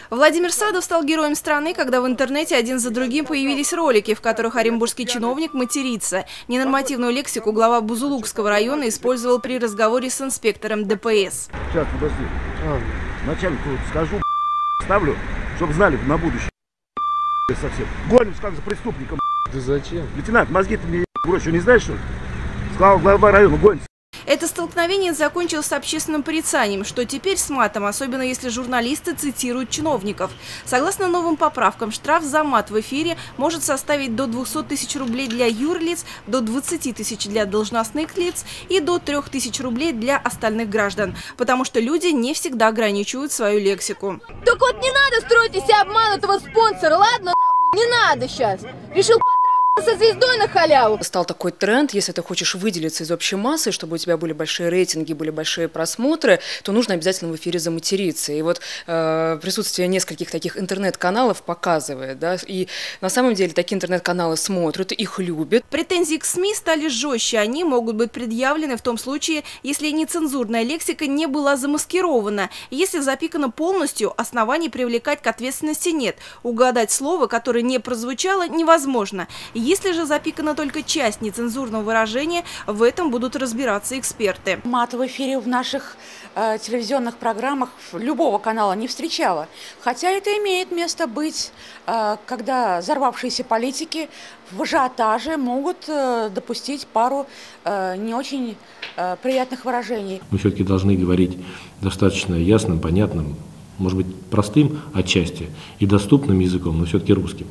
Владимир Садов стал героем страны, когда в интернете один за другим появились ролики, в которых оренбургский чиновник матерится. Ненормативную лексику глава Бузулукского района использовал при разговоре с инспектором ДПС. Сейчас, подожди. Начальнику скажу, ставлю, чтобы знали на будущее. Совсем. Гоним, как за преступником. Да зачем? Лейтенант, мозги ты мне что, не знаешь, что ли? Сказал глава района, гоним. Это столкновение закончилось общественным порицанием, что теперь с матом, особенно если журналисты цитируют чиновников. Согласно новым поправкам, штраф за мат в эфире может составить до 200 тысяч рублей для юрлиц, до 20 тысяч для должностных лиц и до 3000 рублей для остальных граждан. Потому что люди не всегда ограничивают свою лексику. Так вот не надо строить из себя обманутого спонсора, ладно? Не надо сейчас. Решил со звездой на халяву. Стал такой тренд, если ты хочешь выделиться из общей массы, чтобы у тебя были большие рейтинги, были большие просмотры, то нужно обязательно в эфире заматериться. И вот присутствие нескольких таких интернет-каналов показывает, да, и на самом деле такие интернет-каналы смотрят, их любят. Претензии к СМИ стали жестче. Они могут быть предъявлены в том случае, если нецензурная лексика не была замаскирована. Если запикана полностью, оснований привлекать к ответственности нет. Угадать слово, которое не прозвучало, невозможно. Если же запикана только часть нецензурного выражения, в этом будут разбираться эксперты. Мат в эфире в наших телевизионных программах любого канала не встречала. Хотя это имеет место быть, когда взорвавшиеся политики в ажиотаже могут допустить пару не очень приятных выражений. Мы все-таки должны говорить достаточно ясным, понятным, может быть, простым отчасти и доступным языком, но все-таки русским.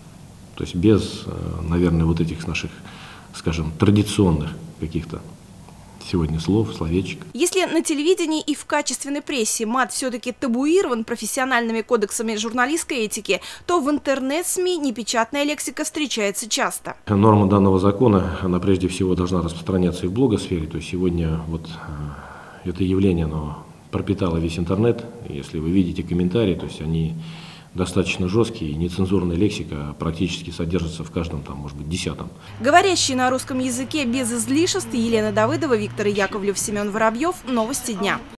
То есть без, наверное, вот этих наших, скажем, традиционных каких-то сегодня слов, словечек. Если на телевидении и в качественной прессе мат все-таки табуирован профессиональными кодексами журналистской этики, то в интернет-СМИ непечатная лексика встречается часто. Норма данного закона, она прежде всего должна распространяться и в блогосфере. То есть сегодня вот это явление, оно пропитало весь интернет. Если вы видите комментарии, то есть они достаточно жесткие, нецензурная лексика практически содержится в каждом, там, может быть, 10-м. Говорящие на русском языке без излишеств Елена Давыдова, Виктор Яковлев, Семен Воробьев. Новости дня.